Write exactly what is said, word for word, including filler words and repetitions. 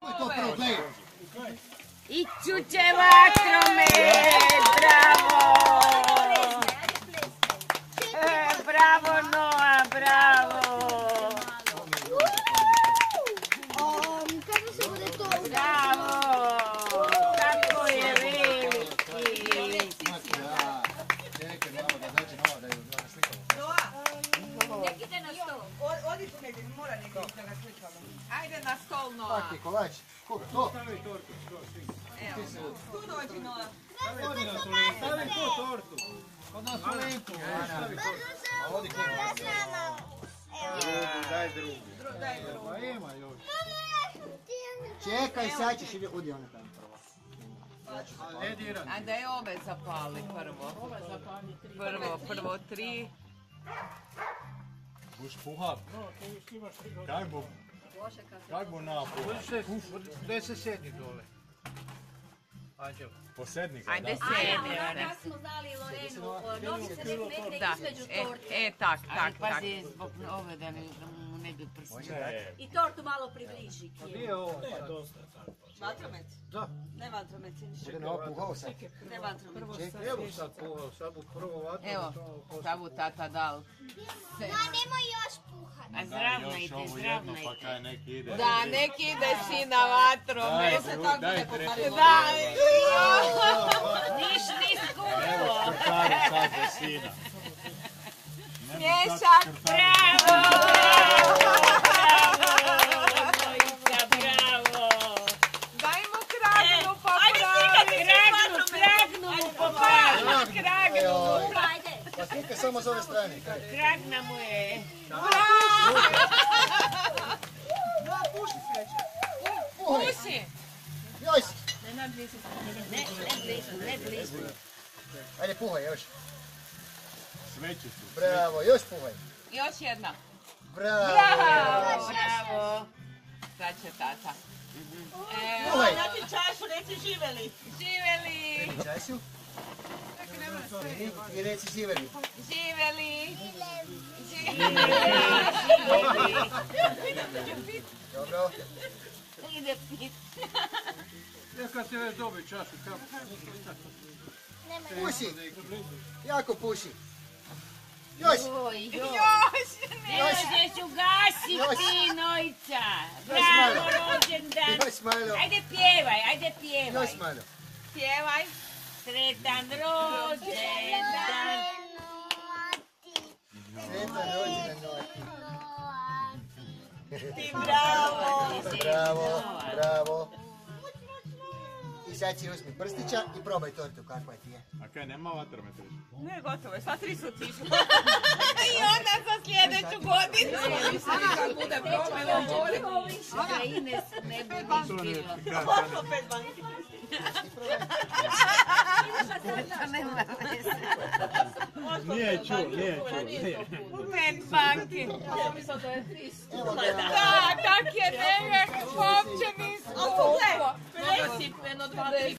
I čuče vatromet, bravo! Bravo Noa, bravo! Kako se bude to? Bravo! Kako je veliki! Čekaj, malo da dođe Noa da je na slikamo. Noa! Nek ide na stol. Odi tu negdje, mora negdje da ga slikamo. Ajde na stol, Noa. Pak Nikolač, koga to? Stavi tortu, što svi. Evo, tu dođi, Noa. Stavi na tu lenku. Stavi tu tortu. Od nas u lenku. Stavi tortu. A vodi kljenu. Daj drugu. Daj drugu. Pa ima još. Čekaj, sad ćeš ili udi ona tamo prvo. Ne diram. A da je ove zapali prvo. Prvo, prvo tri. Buš puhat. Kaj bo? Kaj bo napuhat? Gdje se sjedni dole? Anđelo. Posednika, Ajde da? sjedi, Ja one. smo znali Lorenu, nogi se nek megne Da, između e, torte. e, tak, tak, Ali tak. pazi, zbog ove da ne, da mu ne bi prsti. Ne. I tortu malo približi. Gdje je ovo? Vatromet? Da. Ne vatromet, Siniša. Bude Noa puhao sad. Ne vatromet. Evo sad puhao, sad bu prvo vatro. Evo, sabu tata dal. Da, nemoj još puhati. A Da, zdravna još ide, ovo zdravna jedno, pa ide. kaj neki ide. Da, neki ide si na vatromet. Daj, dru- daj treći. Da, Niš, ni Evo, skupo. škrtari sad za sina. Smješak, Bravo! Nojica, bravo! daj mu kragnu pa pravi. Kragnu, kragnu mu popravi, kragnu mu. Ajde. Pa slikaj samo s ove strane. Kragna mu je. Puhaj. Puši. Joj si. Ne, ne blizu, ne blizu. Ajde puhaj još. Sveće su. Bravo, još puhaj. Još jedna. Bravo. Bravo, bravo. Sad će tata. Evo, Puhaj. dati čašu, reci živeli. Živeli, Časju. I reci živeli. živeli. Dobro. Ide pit. Neka se već dobi čašu, kako? Puši. Jako puši. Još. Oj, joj. Još ne. Ne možeš ugasiti, Još. Nojica. Još Bravo, malo. rođendan. Još malo. Ajde pjevaj, ajde pjevaj. Još malo. Pjevaj. Sretan rođendan. Sretan rođendan Noa. Ti bravo. Bravo, bravo. I sad si uzmi prstića i probaj tortu kakva ti je. A kaj, nema vatrometra? Ne, gotovo je, sva tri su otišla. I onda za sljedeću godinu. Kad bude promjena, Ona Ines ne budi bilo. opet banki. To nema veze. Nije čuo, nije čuo, nije. Pet banki. Evo ga. Da, kak je nekak uopće nisam. Ali pogledaj. Presi, jedno, dva, tri,